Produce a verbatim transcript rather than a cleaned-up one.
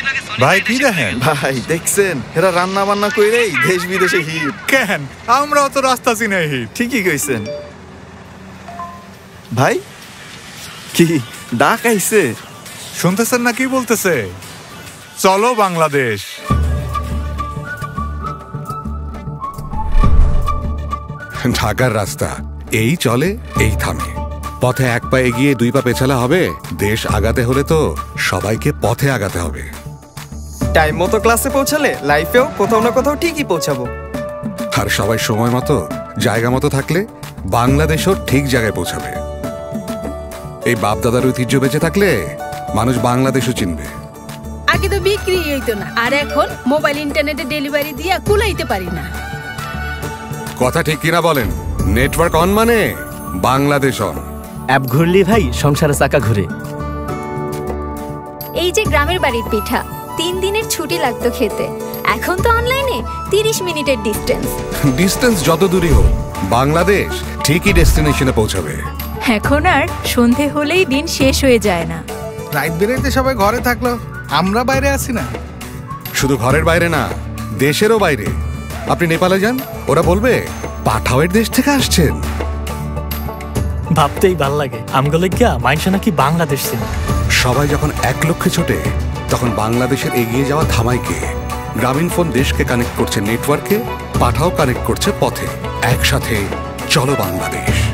ভাই কি দেখেন? ভাই দেখছেন এরা রান্না বান্না কইরেই দেশ বিদেশে হিট। কেন আমরাও তো রাস্তা চিনে হিট। ঠিকই কইছেন ভাই। কি ডাক আইছে? শুনতেছেন না কি বলতেছে? চলো বাংলাদেশ। ঢাকার রাস্তা এই চলে এই থামে, পথে এক পা এগিয়ে দুই পা পেছালে হবে। দেশ আগাতে হলে তো সবাইকে পথে আগাতে হবে। টাইম মতো ক্লাসে পৌঁছালে লাইফেও কোথাও না কোথাও ঠিকই পৌঁছাবো। আর সবাই সময় মতো জায়গা মতো থাকলে বাংলাদেশও ঠিক জায়গায় পৌঁছাবে। এই বাপদাদার ঐতিহ্য বেঁচে থাকলে মানুষ বাংলাদেশও চিনবে। আগে তো বিক্রি হইতো না, আর এখন মোবাইল ইন্টারনেটে ডেলিভারি দিয়া কুলাইতে পারি না। কথা ঠিক কিনা বলেন? নেটওয়ার্ক অন মানে বাংলাদেশ অন। অ্যাপ ঘুরলি ভাই সংসারে চাকা ঘুরে। এই যে গ্রামের বাড়ির পিঠা তিন দিনের ছুটি লাগতো খেতে, এখন তো অনলাইনে তিরিশ মিনিটের ডিস্টেন্স। ডিস্টেন্স যত দূরই হোক বাংলাদেশ ঠিকই ডেস্টিনেশনে পৌঁছাবে। এখন আর সন্ধে হলেই দিন শেষ হয়ে যায় না। রাত বেরাইতে সবাই ঘরে থাকলো, আমরা বাইরে আছি না। শুধু ঘরের বাইরে না, দেশেরও বাইরে। আপনি নেপালে যান, ওরা বলবে পাঠাওয়ের দেশ থেকে আসছেন। ভাবতেই ভাল লাগে আমগুলো গিয়া মাইনসা নাকি বাংলাদেশ ছিল। সবাই যখন এক লক্ষ্যে ছোটে তখন বাংলাদেশের এগিয়ে যাওয়া থামাইকে। গ্রামীণ ফোন দেশকে কানেক্ট করছে নেটওয়ার্কে, পাঠাও কানেক্ট করছে পথে। একসাথে চলো বাংলাদেশ।